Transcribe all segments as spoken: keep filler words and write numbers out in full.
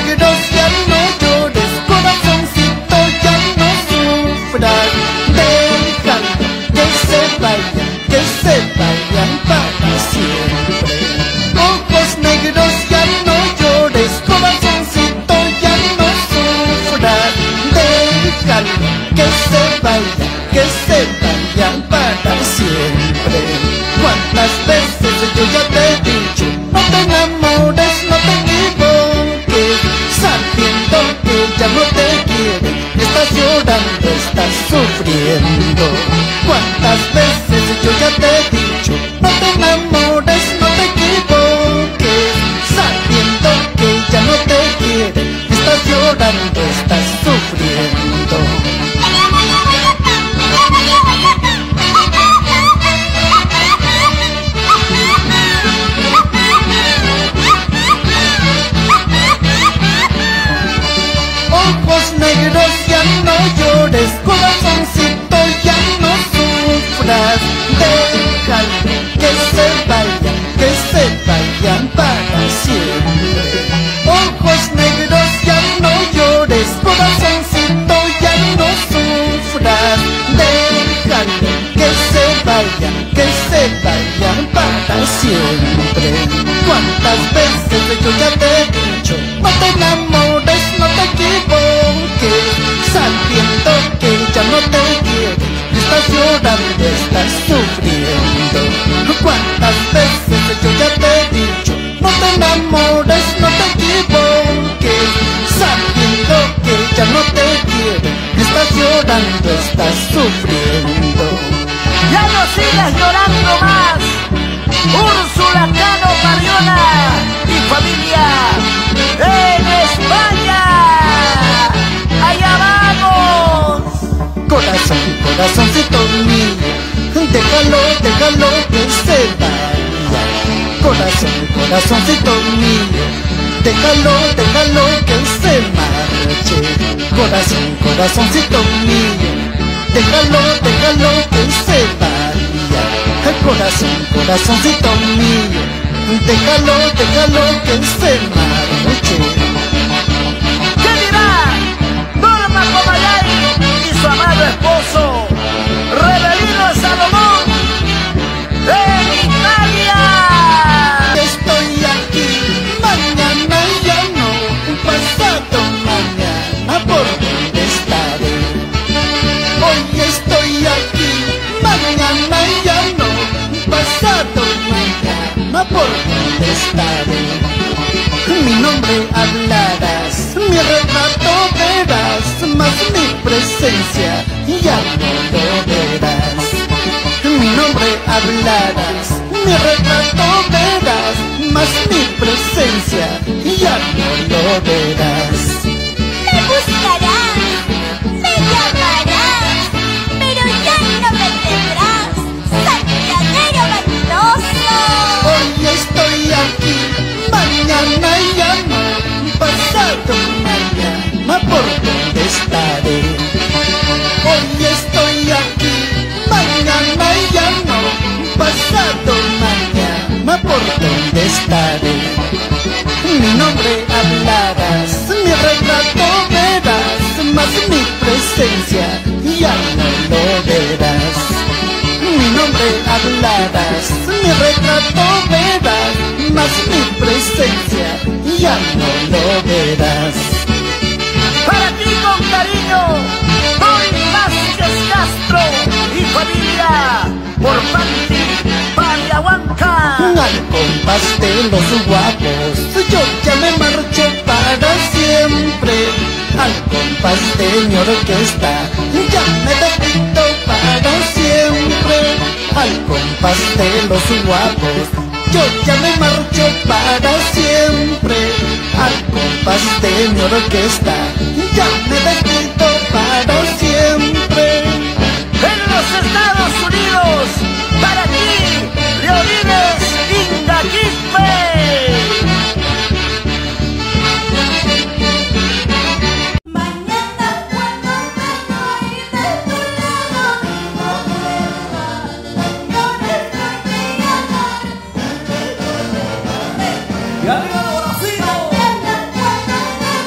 negros ya no llores, corazoncito ya no sufras. Déjalo que se vayan, que se vayan para siempre. Ojos negros ya no llores, corazoncito ya no sufras. Déjalo que se vayan, que se vayan para siempre. ¿Cuántas veces yo ya te he dicho? No te enamores, no te equivoques, sabiendo que ya no te quiere. Estás llorando, estás sufriendo. ¿Cuántas veces yo ya te he dicho? No te enamores, no te equivoques, sabiendo que ya no te quiere. Estás llorando, estás sufriendo. Ojos negros ya no llores, corazoncito ya no sufras. Déjalo que se vayan, que se vayan para siempre. Ojos negros ya no llores, corazoncito ya no sufras. Déjalo que se vayan, que se vayan para siempre. ¿Cuántas veces yo ya te he dicho? No te enamores, no te equivoques, sabiendo que ya no te quiere. Estás llorando, estás sufriendo. ¿Cuántas veces yo ya te he dicho? No te enamores, no te equivoques, sabiendo que ya no te quiere. Estás llorando, estás sufriendo. Ya no sigas llorando más. Úrsula Cano Pariona y familia en España. ¡Allá vamos! Corazón, corazoncito mío, déjalo, déjalo que se vaya. Corazón, corazoncito mío, déjalo, déjalo que se marche. Corazón, corazoncito mío, déjalo, déjalo que se vaya. Corazón, corazoncito mío, déjalo, déjalo que se marche. ¿Qué dirá Norma Comayay y su amado esposo Rebelino Salomón en Italia? Estoy aquí, mañana ya no, pasado mañana por donde estaré. Hoy estoy aquí, mañana ya no, pasado mañana por donde estaré. Mi nombre hablarás, mi retrato verás, mas mi presencia ya no lo verás. Mi nombre hablarás, mi retrato verás, mas mi presencia ya no lo verás. Me buscarás, me llamarás, pero ya no me tendrás, santiaguero vanidoso. Hoy estoy aquí, mañana ya no, pasado mañana por donde estaré. Hoy estoy aquí, mañana ya no, pasado mañana por donde estaré. Mi nombre hablarás, mi retrato verás, mas mi presencia ya no lo verás. Mi nombre hablarás, mi retrato verás, mas mi presencia ya no lo verás. Para ti con cariño, Doy Vázquez Castro y familia por Panti, Pariahuanca. Al compás de los guapos, yo ya me marcho para siempre. Al compás de mi orquesta, ya me despido para siempre. Al compás de los guapos, yo ya me marcho para siempre. Al compás de mi orquesta, ya me despido para siempre. En los Estados Unidos, para ti, Leonides Ingaquispe. Mañana cuando vengo y de tu lado no vuelvas, señores, no me amar. Y arriba Doracino. Mañana cuando vengo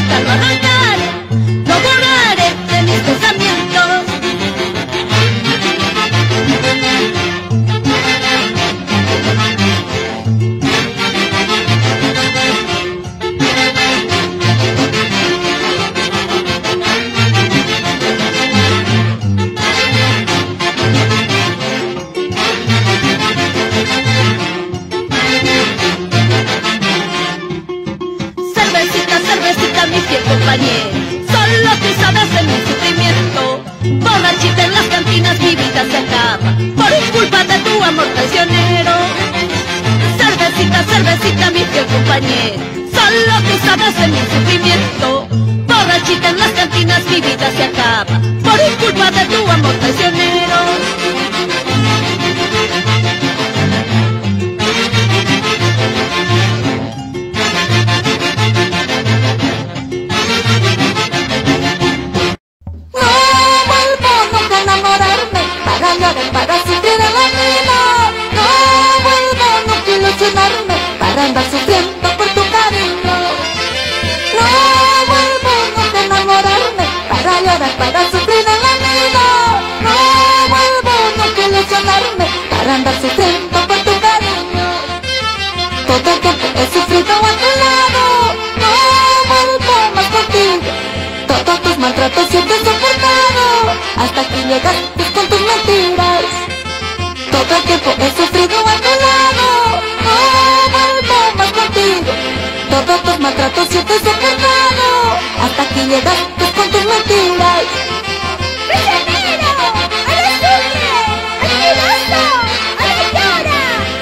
nunca lo arrancaré, lo borraré de mis pensamientos. Cervecita, cervecita, mi fiel compañero, solo tú sabes de mi sufrimiento. Borrachita en las cantinas, mi vida se acaba por culpa de tu amor traicionero. Cervecita, cervecita, mi fiel compañero, solo tú sabes de mi sufrimiento. Borrachita en las cantinas, mi vida se acaba por culpa de tu amor traicionero. Para sufrir en la vida, no vuelvo nunca a ilusionarme para andar sufriendo por tu cariño. No vuelvo nunca a enamorarme para llorar, para sufrir en la vida. No vuelvo nunca a ilusionarme para andar sufriendo por tu cariño. Todo el tiempo he sufrido a tu lado, no vuelvo más contigo. Todos tus maltratos siempre he soportado, hasta que llegaste con tus mentiras. Todo el tiempo he sufrido a tu lado, no vuelvo más contigo. Todos tus maltratos siempre he soportado, hasta que llegaste con tus mentiras. ¡Prisionero! ¡A la sufre! ¡Asqueroso! ¡A la llora!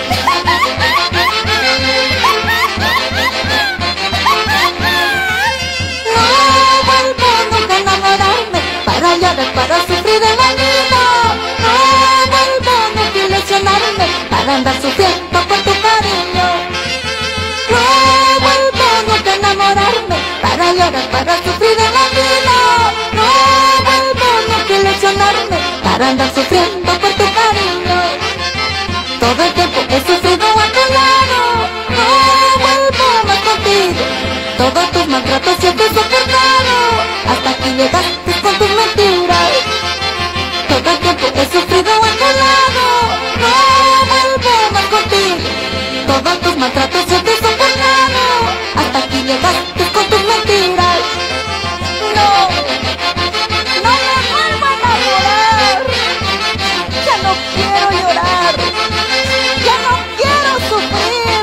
No vuelvo nunca a enamorarme para llorar, para sufrir en la vida. No vuelvo nunca a ilusionarme para andar sufriendo por tu cariño. No vuelvo nunca a enamorarme para llorar, para sufrir en la vida. No vuelvo nunca a ilusionarme para andar sufriendo por tu cariño. Todo el tiempo he sufrido a tu lado, no vuelvo más contigo. Todos tus maltratos siempre he soportado, hasta que llegaste con tus mentiras. Todo el tiempo he sufrido a tu lado, no vuelvo más contigo. Todos tus maltratos siempre he soportado, hasta que llegaste con tus mentiras. No, no me vuelvo a enamorar. Ya no quiero llorar, ya no quiero sufrir.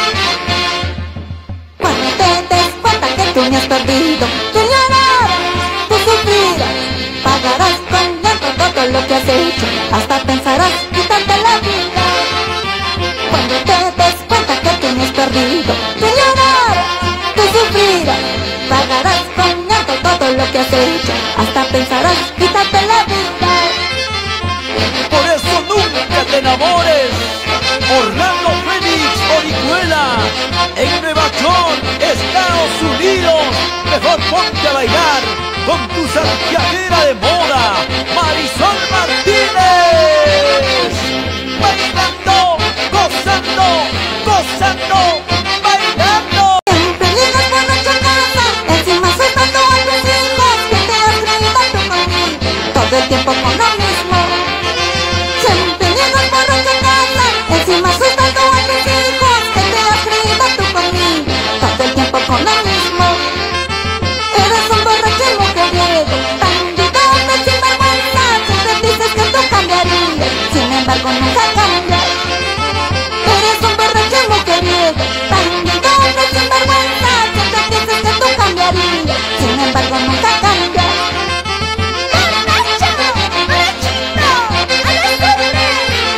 Cuando te des cuenta que tú me has perdido, tú llorarás, tú sufrirás, pagarás con llanto todo lo que has hecho, hasta pensarás quitarte la vida. Cuando te des cuenta que tú me has perdido, tú llorarás, tú sufrirás, pagarás con llanto todo lo que has hecho, hasta pensarás quitarte la vida. Por eso nunca te enamores. Orlando Félix Orihuela, en Nueva York, Estados Unidos. Mejor ponte a bailar con tu santiaguera de moda, Marisol Martínez. Bailando, gozando, gozando, bailando. Siempre llegas por nuestra casa, encima soltando a tus hijos que te has creído tú conmigo, todo el tiempo con lo mismo. Siempre llegas por nuestra casa, encima soltando a tus hijos que te has creído tú conmigo, todo el tiempo con lo mismo. Eres un borracho y mujeriego, bandido, hombre sin vergüenza, siempre dices que tú cambiarías, sin embargo nunca cambias. Eres un borracho y mujeriego, bandido, hombre sin vergüenza, siempre dices que tú cambiarías, sin embargo nunca cambias. ¡Borracho! ¡Borrachito! ¡A la sufre!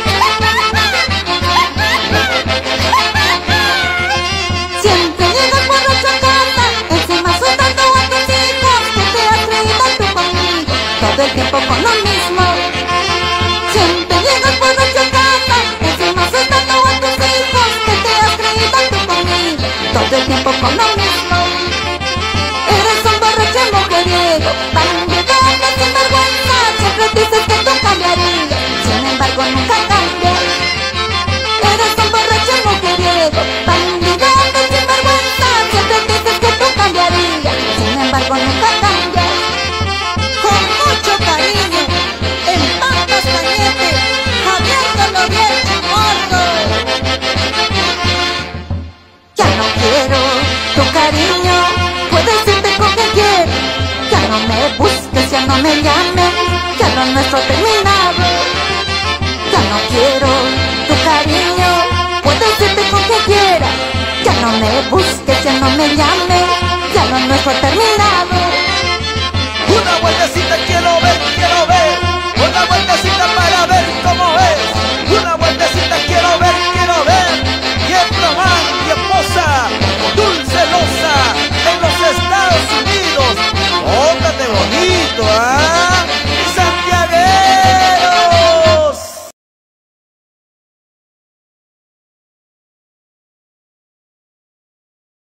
Siempre llegas por nuestra casa, encima soltando a tus hijos que te has creído tú conmigo, todo el tiempo con lo mismo. Siempre llegas por nuestra casa, encima soltando a tus hijos que te has creído tú conmigo, todo el tiempo con lo mismo. Eres un borracho y mujeriego, bandido, hombre sin vergüenza, siempre dices que tú cambiarías, sin embargo nunca cambias. Eres un borracho y mujeriego, bandido, hombre sin vergüenza, siempre dices que tú cambiarías, sin ya no me llames, ya lo nuestro ha terminado. Ya no quiero tu cariño, puedes irte con quien quieras. Ya no me busques, ya no me llames, ya lo nuestro ha terminado.